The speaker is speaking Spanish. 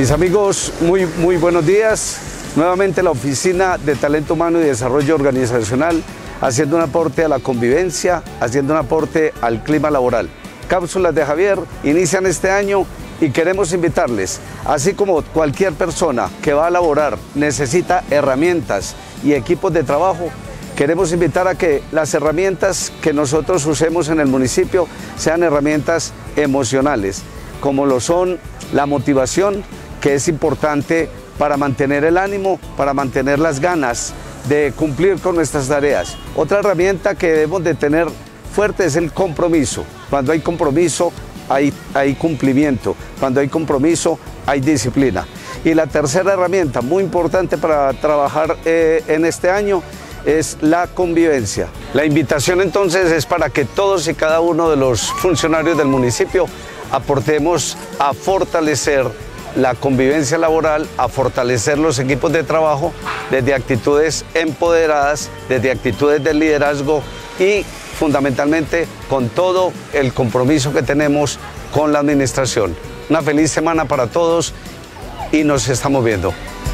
Mis amigos, muy buenos días. Nuevamente la Oficina de Talento Humano y Desarrollo Organizacional haciendo un aporte a la convivencia, haciendo un aporte al clima laboral. Cápsulas de Javier inician este año y queremos invitarles, así como cualquier persona que va a laborar necesita herramientas y equipos de trabajo, queremos invitar a que las herramientas que nosotros usemos en el municipio sean herramientas emocionales, como lo son la motivación, que es importante para mantener el ánimo, para mantener las ganas de cumplir con nuestras tareas. Otra herramienta que debemos de tener fuerte es el compromiso. Cuando hay compromiso, hay cumplimiento. Cuando hay compromiso, hay disciplina. Y la tercera herramienta muy importante para trabajar en este año es la convivencia. La invitación entonces es para que todos y cada uno de los funcionarios del municipio aportemos a fortalecer la convivencia laboral, a fortalecer los equipos de trabajo desde actitudes empoderadas, desde actitudes de liderazgo y fundamentalmente con todo el compromiso que tenemos con la administración. Una feliz semana para todos y nos estamos viendo.